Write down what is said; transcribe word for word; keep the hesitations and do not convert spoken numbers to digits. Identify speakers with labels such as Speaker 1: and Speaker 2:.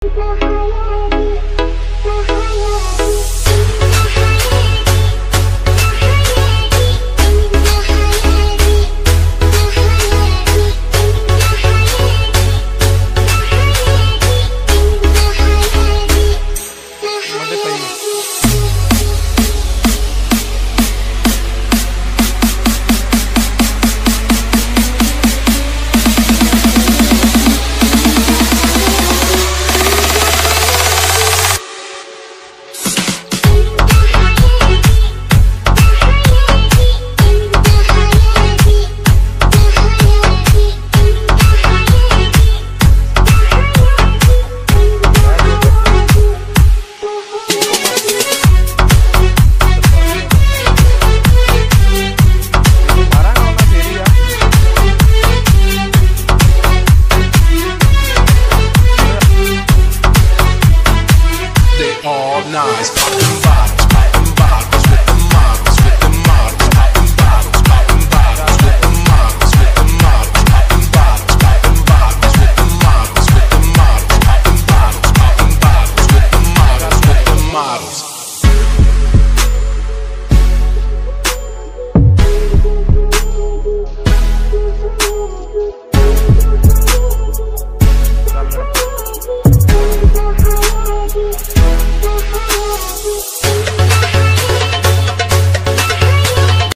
Speaker 1: Nice, popping bottles, popping bottles with the models, with the models, popping bottles, popping bottles with the models, with the models, popping bottles, popping bottles with the models, with the models, popping bottles, popping bottles with the models, with the models.